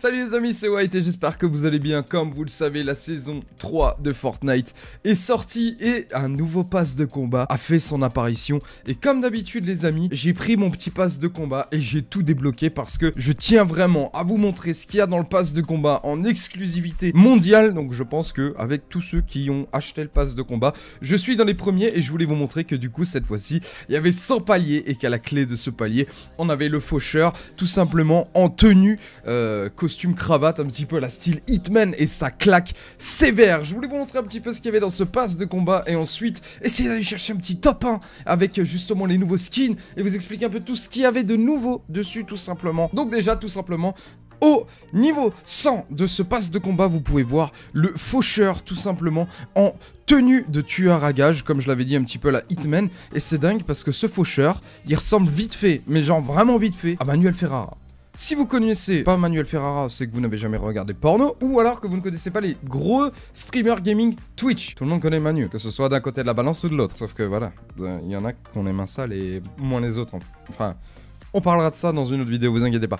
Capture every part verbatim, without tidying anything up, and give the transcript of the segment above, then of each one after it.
Salut les amis, c'est White et j'espère que vous allez bien. Comme vous le savez, la saison trois de Fortnite est sortie et un nouveau pass de combat a fait son apparition. Et comme d'habitude les amis, j'ai pris mon petit pass de combat et j'ai tout débloqué parce que je tiens vraiment à vous montrer ce qu'il y a dans le pass de combat en exclusivité mondiale. Donc je pense que avec tous ceux qui ont acheté le pass de combat, je suis dans les premiers et je voulais vous montrer que du coup cette fois-ci, il y avait cent paliers et qu'à la clé de ce palier, on avait le faucheur tout simplement en tenue euh, costume cravate, un petit peu à la style Hitman et ça claque sévère. Je voulais vous montrer un petit peu ce qu'il y avait dans ce pass de combat et ensuite essayer d'aller chercher un petit top un avec justement les nouveaux skins et vous expliquer un peu tout ce qu'il y avait de nouveau dessus tout simplement. Donc déjà tout simplement au niveau cent de ce pass de combat, vous pouvez voir le faucheur tout simplement en tenue de tueur à gage, comme je l'avais dit un petit peu à la Hitman. Et c'est dingue parce que ce faucheur, il ressemble vite fait, mais genre vraiment vite fait, à Manuel Ferrara. Si vous connaissez pas Manuel Ferrara, c'est que vous n'avez jamais regardé porno, ou alors que vous ne connaissez pas les gros streamers gaming Twitch. Tout le monde connaît Manu, que ce soit d'un côté de la balance ou de l'autre. Sauf que voilà, il y en a qu'on aime un sale et moins les autres. Enfin, on parlera de ça dans une autre vidéo, vous inquiétez pas.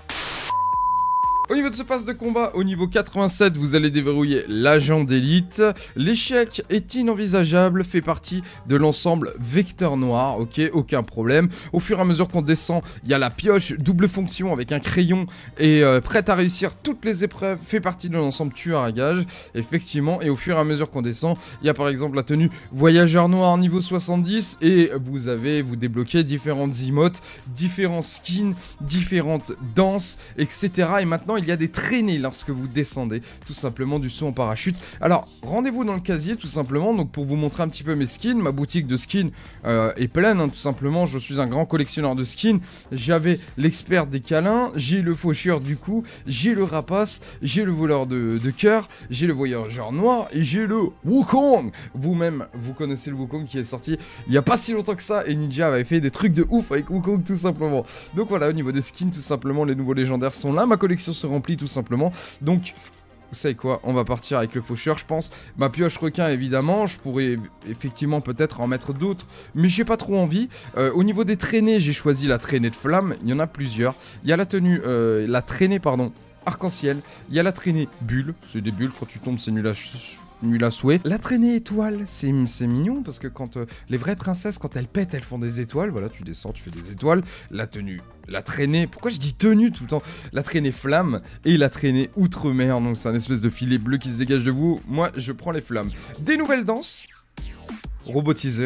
Au niveau de ce pass de combat, au niveau quatre-vingt-sept, vous allez déverrouiller l'agent d'élite. L'échec est inenvisageable, fait partie de l'ensemble vecteur noir, ok, aucun problème. Au fur et à mesure qu'on descend, il y a la pioche, double fonction avec un crayon et euh, prête à réussir toutes les épreuves, fait partie de l'ensemble tueur à gage, effectivement. Et au fur et à mesure qu'on descend, il y a par exemple la tenue voyageur noir niveau soixante-dix et vous avez, vous débloquez différentes emotes, différents skins, différentes danses, et cetera. Et maintenant, il y a des traînées lorsque vous descendez tout simplement du saut en parachute. Alors rendez-vous dans le casier tout simplement, donc pour vous montrer un petit peu mes skins. Ma boutique de skins euh, est pleine hein, tout simplement, je suis un grand collectionneur de skins. J'avais l'expert des câlins, j'ai le faucheur du coup, j'ai le rapace, j'ai le voleur de, de cœur, j'ai le voyageur noir et j'ai le Wukong. Vous-même vous connaissez le Wukong qui est sorti il y a pas si longtemps que ça et Ninja avait fait des trucs de ouf avec Wukong tout simplement. Donc voilà, au niveau des skins tout simplement, les nouveaux légendaires sont là, ma collection se remplit tout simplement. Donc vous savez quoi, on va partir avec le faucheur je pense. Ma pioche requin évidemment, je pourrais effectivement peut-être en mettre d'autres, mais j'ai pas trop envie. Euh, au niveau des traînées, j'ai choisi la traînée de flamme, il y en a plusieurs. Il y a la tenue, euh, la traînée pardon, arc-en-ciel, il y a la traînée bulle, c'est des bulles, quand tu tombes c'est nul à nul à souhait. La traînée étoile, c'est mignon parce que quand euh, les vraies princesses, quand elles pètent, elles font des étoiles. Voilà, tu descends, tu fais des étoiles. La tenue, la traînée, pourquoi je dis tenue tout le temps? La traînée flamme et la traînée outre-mer. Donc c'est un espèce de filet bleu qui se dégage de vous. Moi, je prends les flammes. Des nouvelles danses robotisées.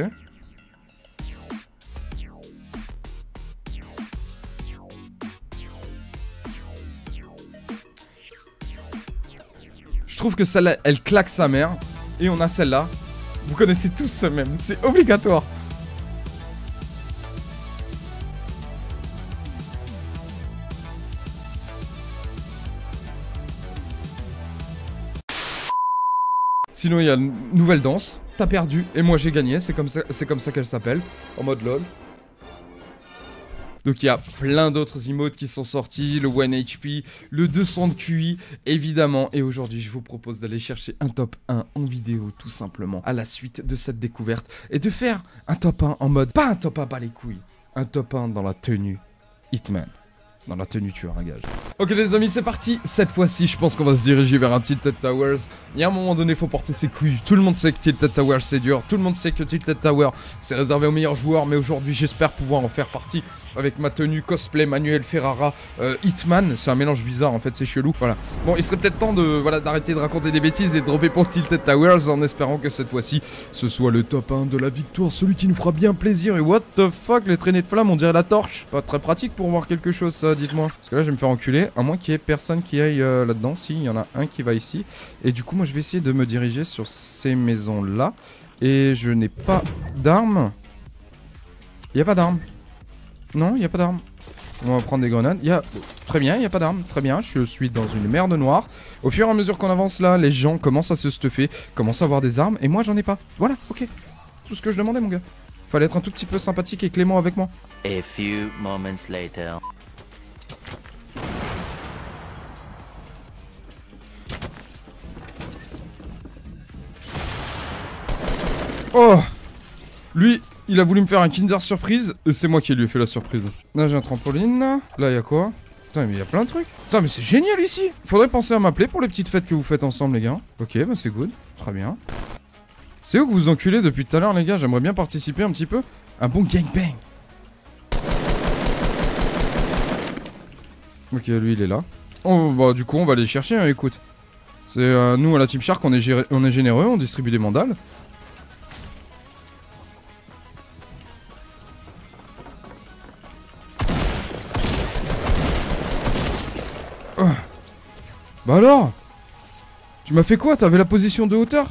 Je trouve que celle-là, elle claque sa mère. Et on a celle-là. Vous connaissez tous ce même, c'est obligatoire. Sinon, il y a une nouvelle danse. T'as perdu et moi j'ai gagné. C'est comme ça, c'est comme ça qu'elle s'appelle. En mode lol. Donc il y a plein d'autres emotes qui sont sortis, le un H P, le deux cents de Q I, évidemment. Et aujourd'hui, je vous propose d'aller chercher un top un en vidéo, tout simplement, à la suite de cette découverte. Et de faire un top un en mode, pas un top un pas les couilles, un top un dans la tenue Hitman. Dans la tenue tueur à gage. Ok les amis, c'est parti. Cette fois-ci, je pense qu'on va se diriger vers un Tilted Towers. Il y a un moment donné, il faut porter ses couilles. Tout le monde sait que Tilted Towers c'est dur. Tout le monde sait que Tilted Tower c'est réservé aux meilleurs joueurs. Mais aujourd'hui, j'espère pouvoir en faire partie avec ma tenue cosplay Manuel Ferrara euh, Hitman. C'est un mélange bizarre en fait, c'est chelou. Voilà. Bon, il serait peut-être temps de voilà d'arrêter de raconter des bêtises et de dropper pour le Tilted Towers en espérant que cette fois-ci, ce soit le top un de la victoire. Celui qui nous fera bien plaisir. Et what the fuck, les traînées de flammes, on dirait la torche. Pas très pratique pour voir quelque chose ça. Dites-moi. Parce que là, je vais me faire enculer. À moins qu'il y ait personne qui aille euh, là-dedans. Si, il y en a un qui va ici. Et du coup, moi, je vais essayer de me diriger sur ces maisons-là. Et je n'ai pas d'armes. Il n'y a pas d'armes. Non, il n'y a pas d'armes. On va prendre des grenades. Il y a... Très bien, il n'y a pas d'armes. Très bien, je suis dans une merde noire. Au fur et à mesure qu'on avance là, les gens commencent à se stuffer, commencent à avoir des armes. Et moi, j'en ai pas. Voilà, ok. Tout ce que je demandais, mon gars. Fallait être un tout petit peu sympathique et clément avec moi. A few moments later. Oh! Lui, il a voulu me faire un Kinder Surprise, et c'est moi qui lui ai fait la surprise. Là, j'ai un trampoline. Là, il y a quoi? Putain, mais il y a plein de trucs. Putain, mais c'est génial ici. Faudrait penser à m'appeler pour les petites fêtes que vous faites ensemble, les gars. Ok, bah c'est good. Très bien. C'est où que vous enculez depuis tout à l'heure, les gars? J'aimerais bien participer un petit peu. Un bon gangbang. Ok, lui, il est là. Oh, bah, du coup, on va aller chercher, hein, écoute. C'est euh, nous, à la Team Shark, on est, géré... on est généreux, on distribue des mandales. Oh. Bah alors? Tu m'as fait quoi? T'avais la position de hauteur?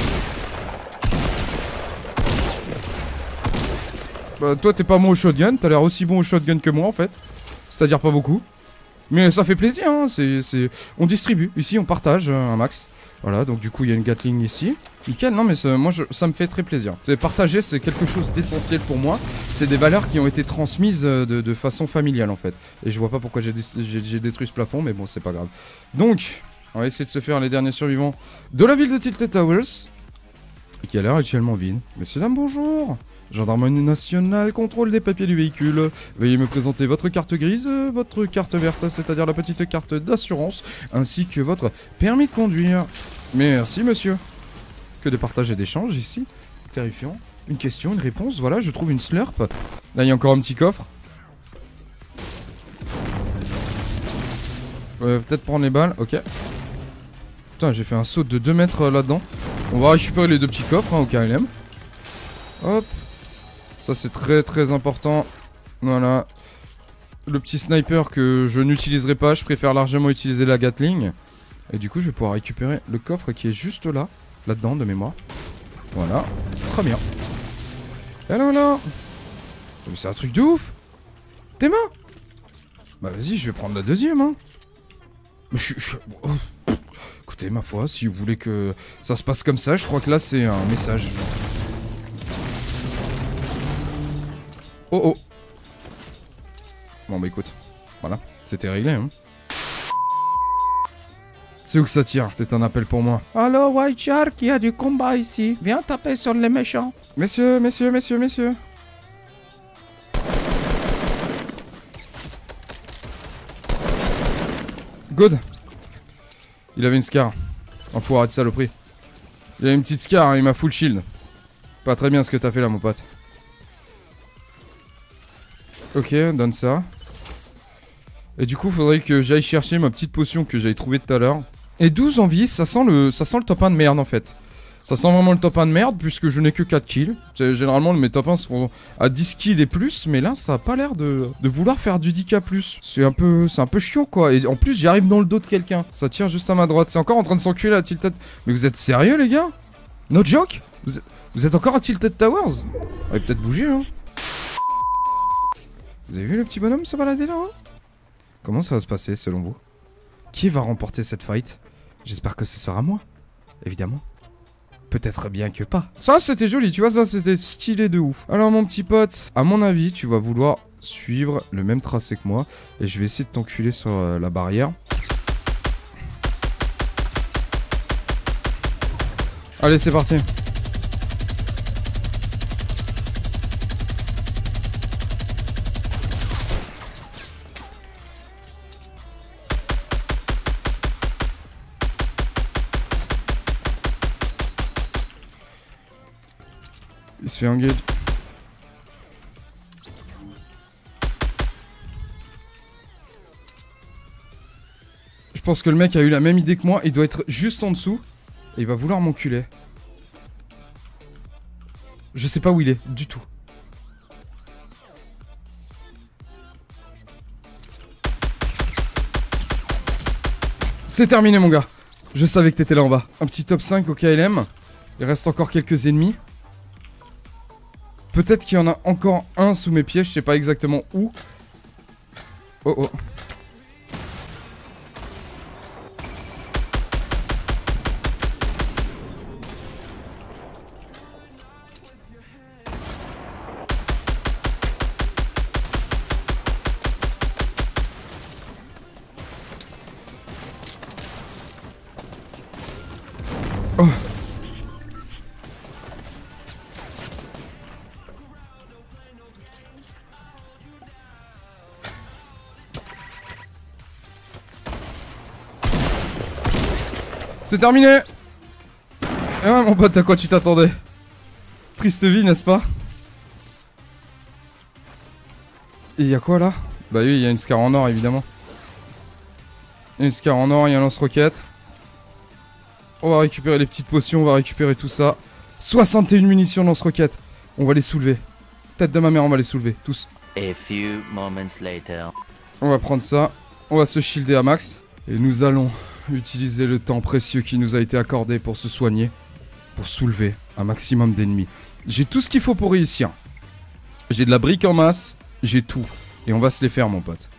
Bah toi t'es pas bon au shotgun, t'as l'air aussi bon au shotgun que moi en fait. C'est-à-dire pas beaucoup. Mais ça fait plaisir, hein, c'est... On distribue, ici on partage euh, un max. Voilà, donc du coup il y a une Gatling ici. Nickel, non mais ça, moi je, ça me fait très plaisir. Partager c'est quelque chose d'essentiel pour moi. C'est des valeurs qui ont été transmises de, de façon familiale en fait. Et je vois pas pourquoi j'ai détruit ce plafond, mais bon c'est pas grave. Donc, on va essayer de se faire les derniers survivants de la ville de Tilted Towers. Qui a l'air actuellement vide. Messieurs, dames, bonjour. Gendarmerie nationale, contrôle des papiers du véhicule. Veuillez me présenter votre carte grise, votre carte verte, c'est-à-dire la petite carte d'assurance, ainsi que votre permis de conduire. Merci, monsieur. Que de partage et d'échange ici. Terrifiant. Une question, une réponse, voilà, je trouve une slurp. Là, il y a encore un petit coffre. Euh, peut-être prendre les balles, ok. Putain, j'ai fait un saut de deux mètres euh, là-dedans. On va récupérer les deux petits coffres, hein, au K L M. Hop. Ça, c'est très très important. Voilà. Le petit sniper que je n'utiliserai pas, je préfère largement utiliser la Gatling. Et du coup, je vais pouvoir récupérer le coffre qui est juste là. Là-dedans, de mémoire. Voilà. Très bien. Et là, là. C'est un truc de ouf. Tes mains. Bah, vas-y, je vais prendre la deuxième, hein. Mais je suis... Oh. Écoutez, ma foi, si vous voulez que ça se passe comme ça, je crois que là, c'est un message. Oh oh. Bon bah écoute, voilà, c'était réglé hein. C'est où que ça tire? C'est un appel pour moi. Allo White Shark, il y a du combat ici. Viens taper sur les méchants. Messieurs, messieurs, messieurs, messieurs. Good. Il avait une scar. Enfoiré de saloperie. Il a une petite scar, il m'a full shield. Pas très bien ce que t'as fait là mon pote. Ok, donne ça. Et du coup, faudrait que j'aille chercher ma petite potion que j'avais trouvée tout à l'heure. Et douze en vie, ça sent le ça sent le top un de merde en fait. Ça sent vraiment le top un de merde puisque je n'ai que quatre kills. Généralement, mes top un sont à dix kills et plus, mais là, ça a pas l'air de, de vouloir faire du dix K plus. C'est un peu c'est un peu chiant quoi. Et en plus, j'arrive dans le dos de quelqu'un. Ça tire juste à ma droite. C'est encore en train de s'enculer à Tilted. Mais vous êtes sérieux les gars? No joke? vous, vous êtes encore à Tilted Towers? Vous allez peut-être bouger hein. Vous avez vu le petit bonhomme se balader là hein? Comment ça va se passer selon vous? Qui va remporter cette fight? J'espère que ce sera moi, évidemment. Peut-être bien que pas. Ça c'était joli, tu vois, ça c'était stylé de ouf. Alors mon petit pote, à mon avis, tu vas vouloir suivre le même tracé que moi. Et je vais essayer de t'enculer sur euh, la barrière. Allez, c'est parti. Il se fait engage. Je pense que le mec a eu la même idée que moi. Il doit être juste en dessous. Et il va vouloir m'enculer. Je sais pas où il est, du tout. C'est terminé mon gars. Je savais que t'étais là en bas. Un petit top cinq au K L M. Il reste encore quelques ennemis. Peut-être qu'il y en a encore un sous mes pieds, je sais pas exactement où. Oh oh. Oh. C'est terminé. Et ouais mon pote, à quoi tu t'attendais? Triste vie, n'est-ce pas? Et y'a quoi là? Bah oui, il y a une Scar en or évidemment. Une Scar en or, il y a un lance-roquette. On va récupérer les petites potions, on va récupérer tout ça. soixante et une munitions lance-roquette. On va les soulever. Tête de ma mère, on va les soulever, tous. A few moments later. On va prendre ça. On va se shielder à max. Et nous allons utiliser le temps précieux qui nous a été accordé pour se soigner. Pour soulever un maximum d'ennemis. J'ai tout ce qu'il faut pour réussir. J'ai de la brique en masse. J'ai tout. Et on va se les faire, mon pote.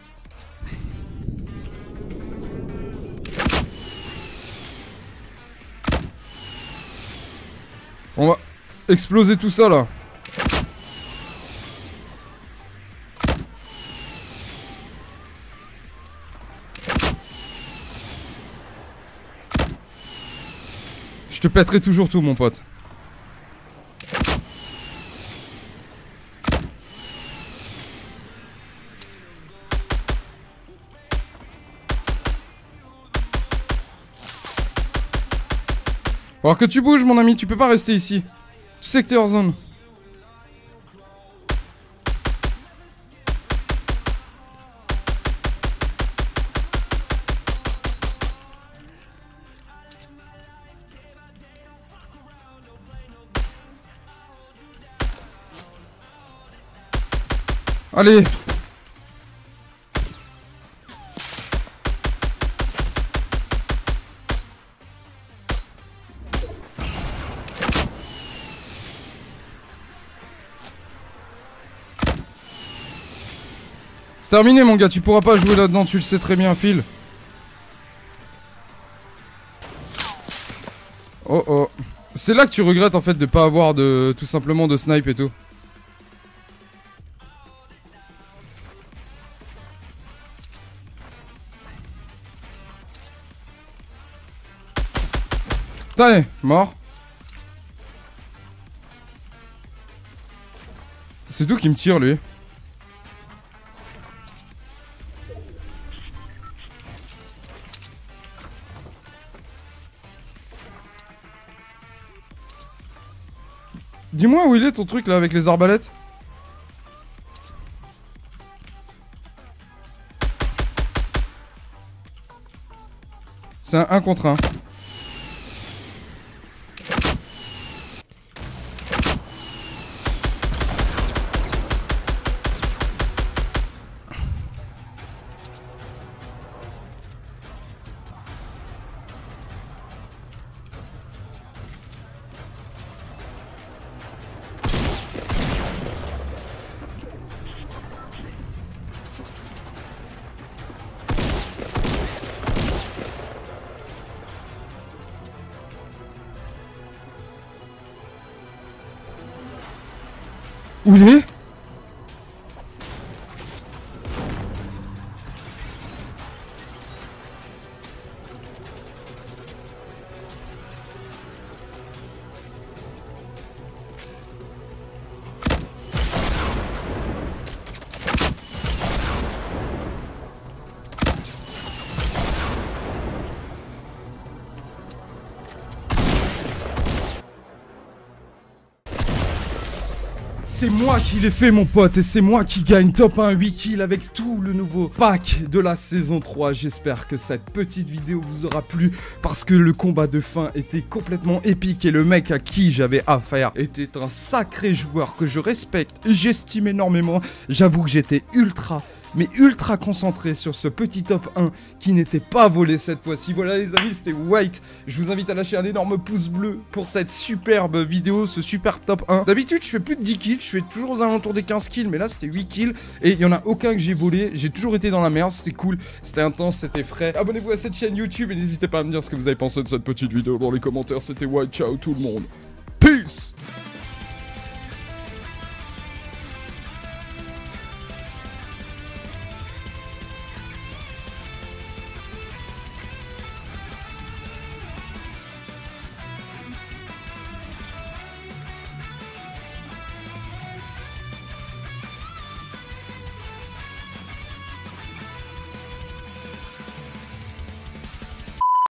On va exploser tout ça, là. Je te pèterai toujours tout, mon pote. Faut alors que tu bouges, mon ami, tu peux pas rester ici. Tu sais que t'es hors zone. Allez. C'est terminé mon gars, tu pourras pas jouer là-dedans, tu le sais très bien, Phil. Oh oh. C'est là que tu regrettes en fait de pas avoir de tout simplement de snipe et tout. Allez, mort. C'est d'où qui me tire lui? Dis-moi où il est ton truc là avec les arbalètes? C'est un un contre un. Où il est? C'est moi qui l'ai fait mon pote et c'est moi qui gagne top un huit kills avec tout le nouveau pack de la saison trois. J'espère que cette petite vidéo vous aura plu parce que le combat de fin était complètement épique et le mec à qui j'avais affaire était un sacré joueur que je respecte et j'estime énormément. J'avoue que j'étais ultra mais ultra concentré sur ce petit top un qui n'était pas volé cette fois-ci. Voilà les amis, c'était White. Je vous invite à lâcher un énorme pouce bleu pour cette superbe vidéo, ce super top un. D'habitude, je fais plus de dix kills, je fais toujours aux alentours des quinze kills, mais là, c'était huit kills. Et il n'y en a aucun que j'ai volé. J'ai toujours été dans la merde, c'était cool, c'était intense, c'était frais. Abonnez-vous à cette chaîne YouTube et n'hésitez pas à me dire ce que vous avez pensé de cette petite vidéo dans les commentaires. C'était White, ciao tout le monde. Peace!